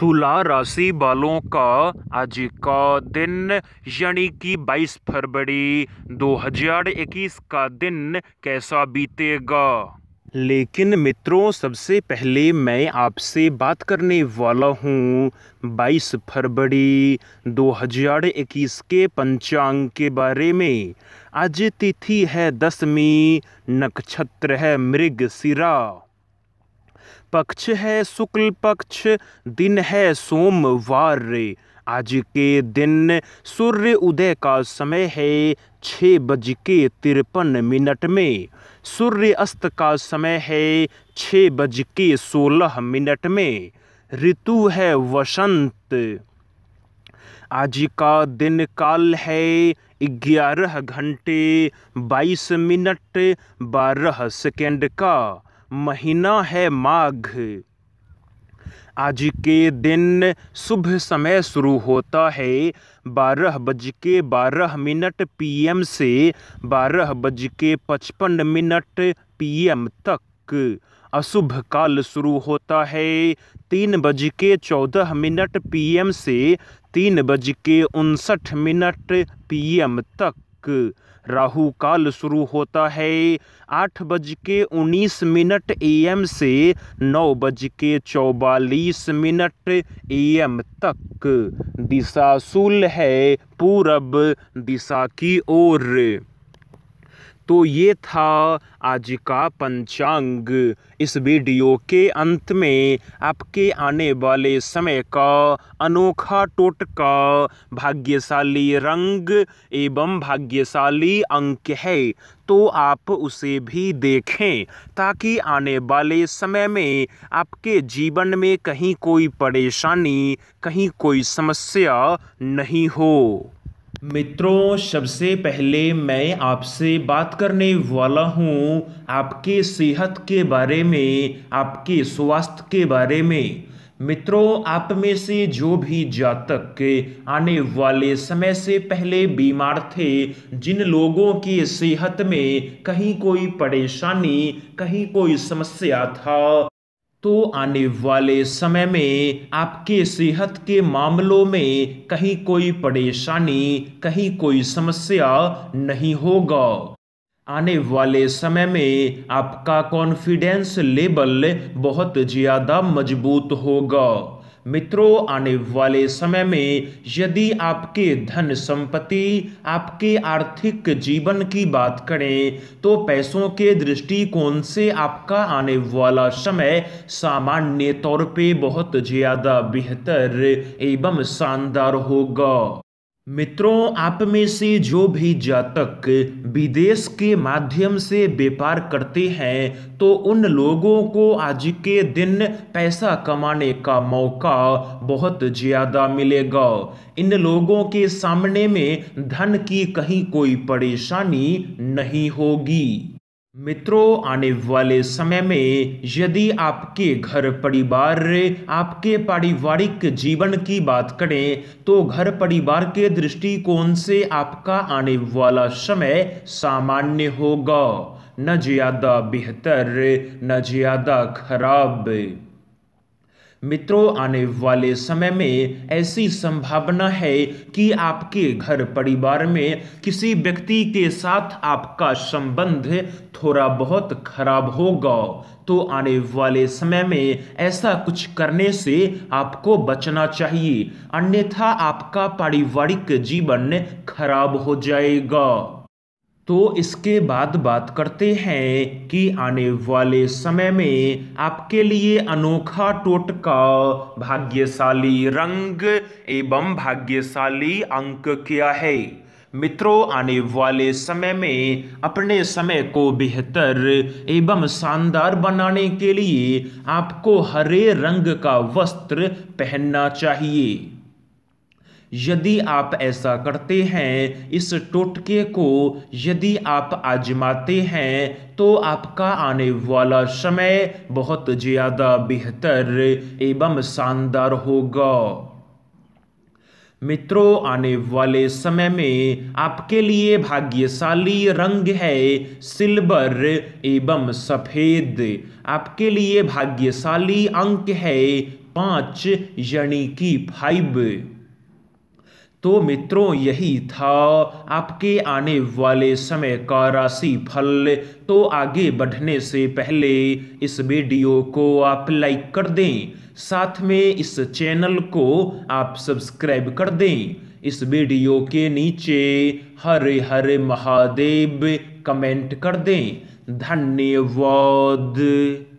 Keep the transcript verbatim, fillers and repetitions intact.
तुला राशि वालों का आज का दिन यानी कि बाईस फरवरी दो हज़ार इक्कीस का दिन कैसा बीतेगा। लेकिन मित्रों, सबसे पहले मैं आपसे बात करने वाला हूँ बाईस फरवरी दो हज़ार इक्कीस के पंचांग के बारे में। आज तिथि है दशमी, नक्षत्र है मृगशिरा, पक्ष है शुक्ल पक्ष, दिन है सोमवार। आज के दिन सूर्य उदय का समय है छः बज के तिरपन मिनट में, सूर्य अस्त का समय है छः बज के सोलह मिनट में, ऋतु है वसंत। आज का दिन काल है ग्यारह घंटे बाईस मिनट बारह सेकेंड का, महीना है माघ। आज के दिन शुभ समय शुरू होता है बारह बज के बारह मिनट पीएम से बारह बज के पचपन मिनट पीएम तक। अशुभ काल शुरू होता है तीन बज के चौदह मिनट पीएम से तीन बज के उनसठ मिनट पीएम तक। राहु काल शुरू होता है आठ बज के उन्नीस मिनट एएम से नौ बज के चौवालीस मिनट एएम तक। दिशा शूल है पूरब दिशा की ओर। तो ये था आज का पंचांग। इस वीडियो के अंत में आपके आने वाले समय का अनोखा टोटका, भाग्यशाली रंग एवं भाग्यशाली अंक है, तो आप उसे भी देखें ताकि आने वाले समय में आपके जीवन में कहीं कोई परेशानी, कहीं कोई समस्या नहीं हो। मित्रों, सबसे पहले मैं आपसे बात करने वाला हूँ आपके सेहत के बारे में, आपके स्वास्थ्य के बारे में। मित्रों, आप में से जो भी जातक आने वाले समय से पहले बीमार थे, जिन लोगों की सेहत में कहीं कोई परेशानी, कहीं कोई समस्या था, तो आने वाले समय में आपके सेहत के मामलों में कहीं कोई परेशानी, कहीं कोई समस्या नहीं होगा। आने वाले समय में आपका कॉन्फिडेंस लेवल बहुत ज़्यादा मजबूत होगा। मित्रों, आने वाले समय में यदि आपके धन संपत्ति, आपके आर्थिक जीवन की बात करें तो पैसों के दृष्टिकोण से आपका आने वाला समय सामान्य तौर पे बहुत ज़्यादा बेहतर एवं शानदार होगा। मित्रों, आप में से जो भी जातक विदेश के माध्यम से व्यापार करते हैं तो उन लोगों को आज के दिन पैसा कमाने का मौका बहुत ज़्यादा मिलेगा। इन लोगों के सामने में धन की कहीं कोई परेशानी नहीं होगी। मित्रों, आने वाले समय में यदि आपके घर परिवार, आपके पारिवारिक जीवन की बात करें तो घर परिवार के दृष्टिकोण से आपका आने वाला समय सामान्य होगा, न ज़्यादा बेहतर न ज़्यादा खराब। मित्रों, आने वाले समय में ऐसी संभावना है कि आपके घर परिवार में किसी व्यक्ति के साथ आपका संबंध थोड़ा बहुत खराब होगा, तो आने वाले समय में ऐसा कुछ करने से आपको बचना चाहिए, अन्यथा आपका पारिवारिक जीवन खराब हो जाएगा। तो इसके बाद बात करते हैं कि आने वाले समय में आपके लिए अनोखा टोटका, भाग्यशाली रंग एवं भाग्यशाली अंक क्या है। मित्रों, आने वाले समय में अपने समय को बेहतर एवं शानदार बनाने के लिए आपको हरे रंग का वस्त्र पहनना चाहिए। यदि आप ऐसा करते हैं, इस टोटके को यदि आप आजमाते हैं, तो आपका आने वाला समय बहुत ज़्यादा बेहतर एवं शानदार होगा। मित्रों, आने वाले समय में आपके लिए भाग्यशाली रंग है सिल्वर एवं सफ़ेद। आपके लिए भाग्यशाली अंक है पाँच यानी कि फाइव। तो मित्रों यही था आपके आने वाले समय का राशि फल। तो आगे बढ़ने से पहले इस वीडियो को आप लाइक कर दें, साथ में इस चैनल को आप सब्सक्राइब कर दें। इस वीडियो के नीचे हरे हरे महादेव कमेंट कर दें। धन्यवाद।